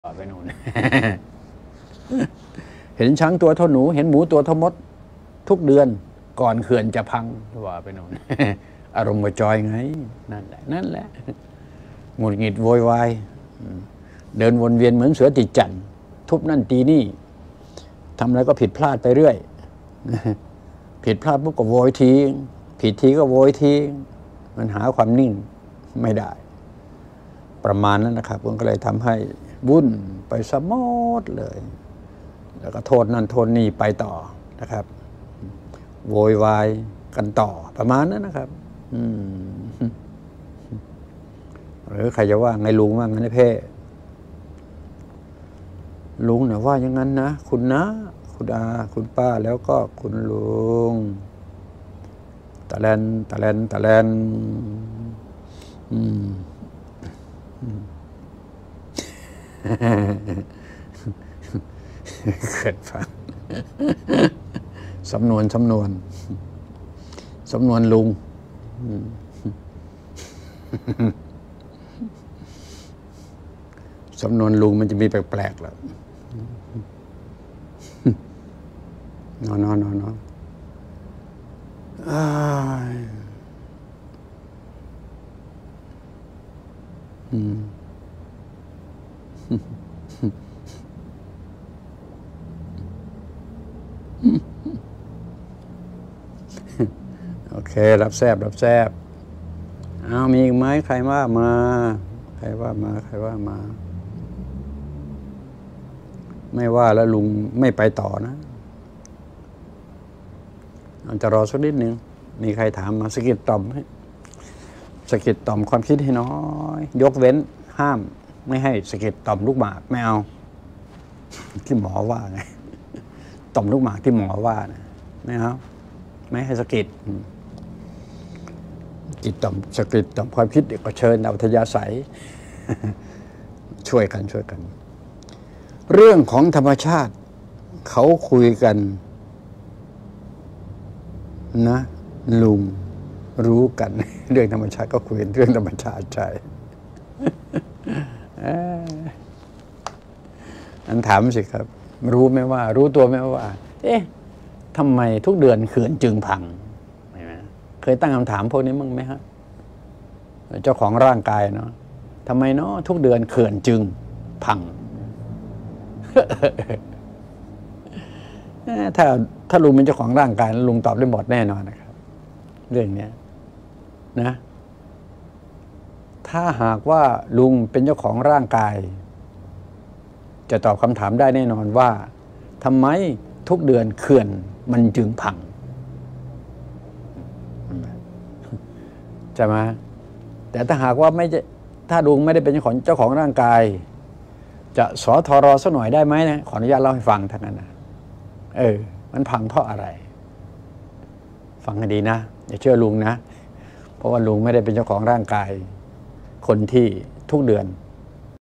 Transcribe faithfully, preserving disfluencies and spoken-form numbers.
ไปนู่น เห็นช้างตัวเท่าหนูเห็นหมูตัวเท่ามดทุกเดือนก่อนเขื่อนจะพังว่าไปนู่น อารมณ์กระจอยไงนั่นแหละนั่นแหละหงุดหงิดโวยวายเดินวนเวียนเหมือนเสือติดจั่นทุบนั่นตีนี่ทำอะไรก็ผิดพลาดไปเรื่อย ผิดพลาดปุ๊บก็โวยทีผิดทีก็โวยทีมันหาความนิ่งไม่ได้ประมาณนั้นนะครับมันก็เลยทำให้วุ่นไปสมดเลยแล้วก็โทษนั่นโทษนี่ไปต่อนะครับโวยวายกันต่อประมาณนั้นนะครับหรือใครจะว่าไงลุงว่างั้นไอ้เพ่ลุงเนี่ยว่าอย่างนั้นนะคุณนะคุณอาคุณป้าแล้วก็คุณลุงตะแลนตะแลนตะแลนอืมเกิดฟังสำนวนสำนวนสำนวนลุงสำนวนลุงมันจะมีแปลกๆแล้วนอนนอนนอนนอนอืมโอเครับแซบรับแซบเอามีอีกไหมใครว่ามาใครว่ามาใครว่ามาไม่ว่าแล้วลุงไม่ไปต่อนะอาจจะรอสักนิดนึงมีใครถามมาสะกิดต่อมให้สะกิดต่อมความคิดให้น้อยยกเว้นห้ามไม่ให้สะกิดต่อมลูกหมากไม่เอาที่หมอว่าไงต่อมลูกหมากที่หมอว่านะไม่เอาไม่ให้สะกิดจิตต่อมสะกิดต่อมความคิดก็เชิญเอาทยาศัยช่วยกันช่วยกันเรื่องของธรรมชาติเขาคุยกันนะลุงรู้กันเรื่องธรรมชาติก็คุยเรื่องธรรมชาติใช่อันถามสิครับรู้ไหมว่ารู้ตัวไหมว่าเอ๊ะทำไมทุกเดือนเขื่อนจึงพังเคยตั้งคำถามพวกนี้มั้งไหมฮะเจ้าของร่างกายเนาะทำไมเนาะทุกเดือนเขื่อนจึงพัง ถ้าถ้าลุงเป็นเจ้าของร่างกายลุงตอบได้หมดแน่นอนนะครับเรื่องนี้นะถ้าหากว่าลุงเป็นเจ้าของร่างกายจะตอบคำถามได้แน่นอนว่าทำไมทุกเดือนเขื่อนมันจึงพังใช่ไหมแต่ถ้าหากว่าไม่ถ้าลุงไม่ได้เป็นเจ้าของเจ้าของร่างกายจะสอทรอสักหน่อยได้ไหมนะขออนุญาตเล่าให้ฟังท่านนั้นนะเออมันพังเพราะอะไรฟังให้ดีนะอย่าเชื่อลุงนะเพราะว่าลุงไม่ได้เป็นเจ้าของร่างกายคนที่ทุกเดือน